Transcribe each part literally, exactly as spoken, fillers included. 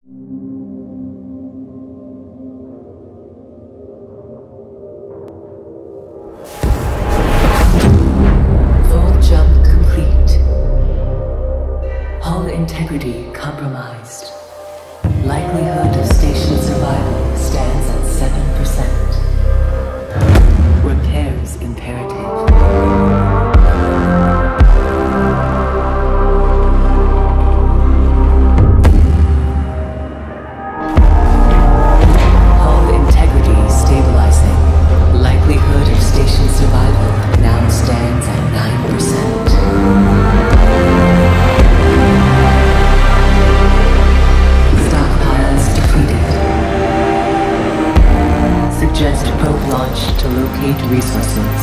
Full jump complete. Hull integrity compromised. Likelihood of station survival stands at seven percent. Repairs imperative. Hull integrity stabilizing. Likelihood of station survival now stands at nine percent. Stockpiles depleted. Suggest probe launch to locate resources.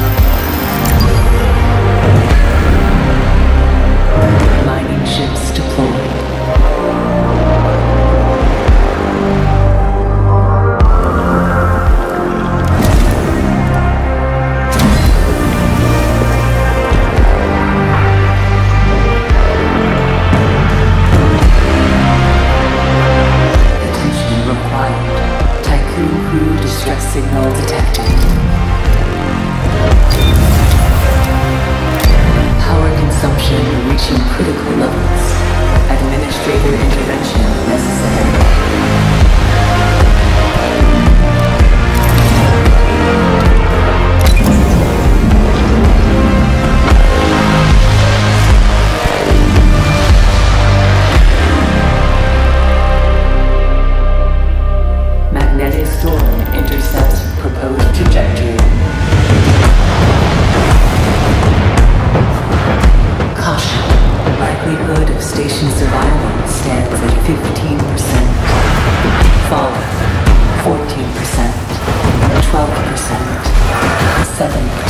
Mining ships deployed. Distress signal detected. Power consumption reaching critical levels. Administrator intervention necessary. Magnetic storm intercepts proposed trajectory. Caution. Likelihood of station survival stands at fifteen percent. Fallout fourteen percent. twelve percent. seven percent.